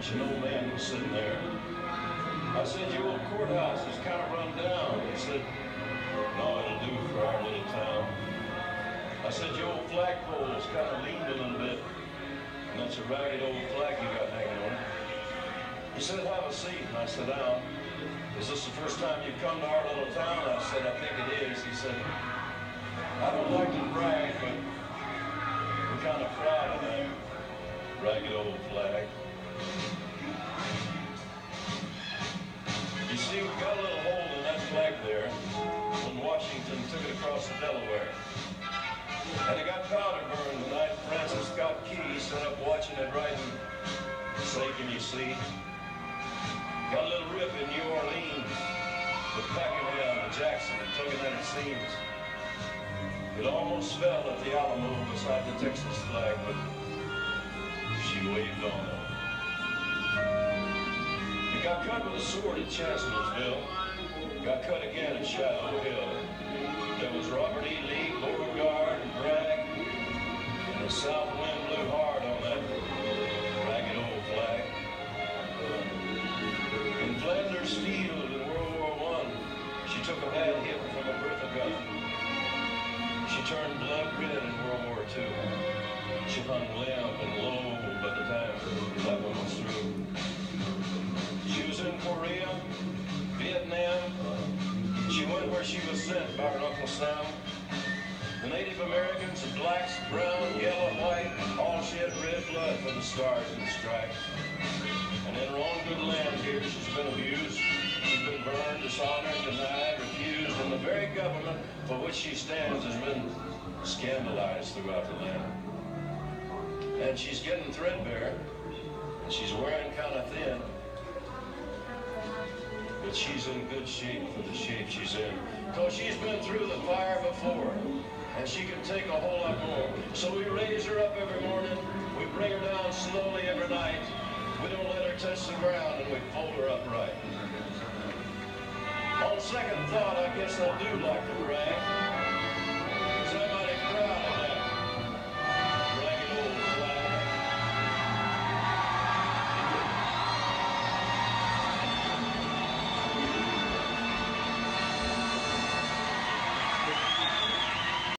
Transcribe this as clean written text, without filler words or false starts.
an old man was sitting there. I said, your old courthouse is kind of run down. He said, no, it'll do for our little town. I said, your old flagpole is kind of leaned a little bit, and that's a ragged old flag you got hanging on it. He said, have a seat, and I sat down. Is this the first time you've come to our little town? I said, I think it is. He said, I don't like to brag, but we're kind of proud of that ragged old flag. You see, we got a little hole in that flag there when Washington took it across the Delaware. And it got powder burned the night Francis Scott Key sat up watching it riding. Say, can you see? Got a little rip in New Orleans with Pakenham and Jackson and tugging at its seams. It almost fell at the Alamo beside the Texas flag, but she waved on it. It got cut with a sword at Chancellorsville. Got cut again at Shadow Hill. There was Robert E. Lee, Beauregard, and Bragg, and the south wind blew hard on that ragged old flag. In Flanders Field in World War I, she took a bad hit from a Bertha gun. She turned blood red in World War II. She hung limp and low by the time that one was through. She was in Korea, Vietnam. She went where she was sent by her Uncle Sam. The Native Americans, the blacks, brown, yellow, white, all shed red blood for the stars and the stripes. And in her own good land here, she's been abused. She's been burned, dishonored, denied, refused, and the very government for which she stands has been scandalized throughout the land. And she's getting threadbare, and she's wearing kind of thin. But she's in good shape for the shape she's in. Because she's been through the fire before, and she can take a whole lot more. So we raise her up every morning, we bring her down slowly every night. We don't let her touch the ground, and we fold her upright. On second thought, I guess I do like to brag.